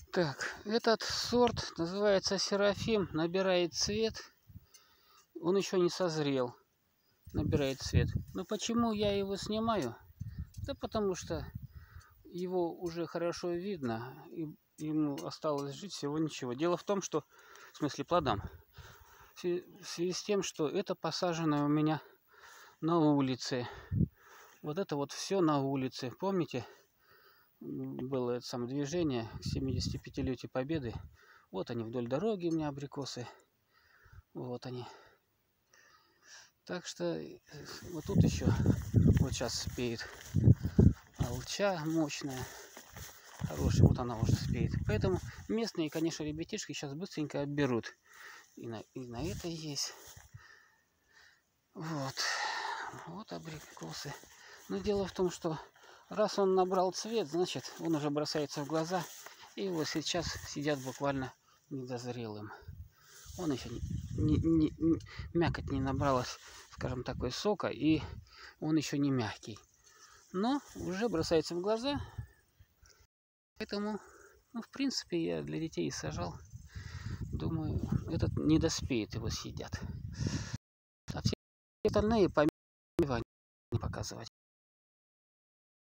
Так, этот сорт называется Серафим, набирает цвет. Он еще не созрел, набирает цвет. Но почему я его снимаю? Да потому что его уже хорошо видно, и ему осталось жить всего ничего. Дело в том, что, в смысле плодам, в связи с тем, что это посаженное у меня на улице. Вот это вот все на улице. Помните, было это самое движение к 75-летию Победы? Вот они вдоль дороги у меня абрикосы. Вот они. Так что вот тут еще вот сейчас спеет алча мощная. Хорошая, вот она уже спеет. Поэтому местные, конечно, ребятишки сейчас быстренько отберут. И на это есть. Вот абрикосы. Но дело в том, что раз он набрал цвет, значит, он уже бросается в глаза. И вот сейчас сидят буквально недозрелым. Он еще мякоть не набралась, скажем, такой сока, и он еще не мягкий. Но уже бросается в глаза. Поэтому, ну, в принципе, я для детей сажал. Думаю, этот не доспеет, его съедят. А все остальные помимо не показывать.